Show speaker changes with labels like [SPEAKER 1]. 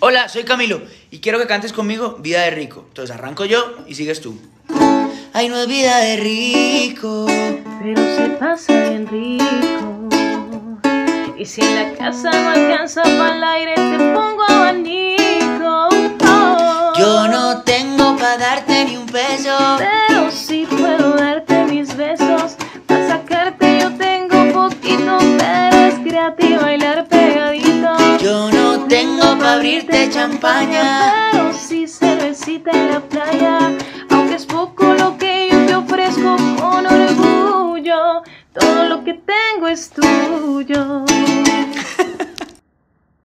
[SPEAKER 1] Hola, soy Camilo y quiero que cantes conmigo Vida de Rico. Entonces arranco yo y sigues tú. Ay, no es vida de rico,
[SPEAKER 2] pero se pasa bien rico. Y si en la casa no alcanza para el aire, te pongo abanico.
[SPEAKER 1] Yo no tengo para darte ni un peso,
[SPEAKER 2] pero sí puedo darte mis besos. Para sacarte yo tengo poquito, pero es gratis bailar pegadito.
[SPEAKER 1] Yo no tengo para abrirte champaña,
[SPEAKER 2] pero sí cervecita en la